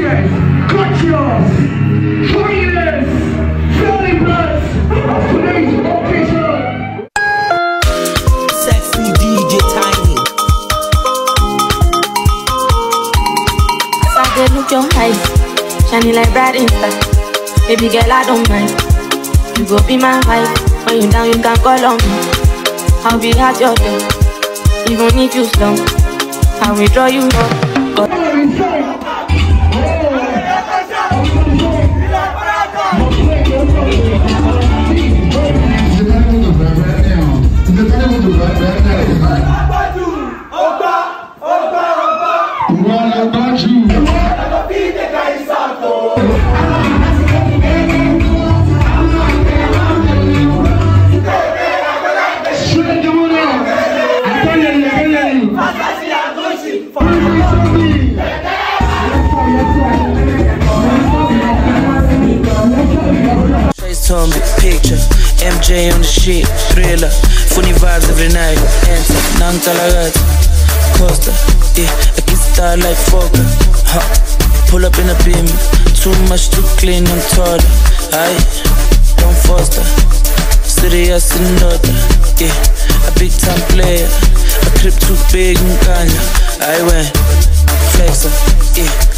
DJs, gotcha, trainers, family bloods, today's official. Sexy DJ Tiny. As I get look your eyes, shining like bright inside. Baby girl, I don't mind. You go be my wife. When you down, you can call on me. I'll be at your door, even if you slump. I will draw you up. Zombie picture, MJ on the shit, thriller, funny vibes every night. Enter, nang talagat, Costa, yeah, I get star like Fokker. Pull up in a beam, too much to clean, I'm taller. Aye, don't foster, serious and daughter, yeah, a big time player, a clip too big and Kanye. I went, flexer, yeah.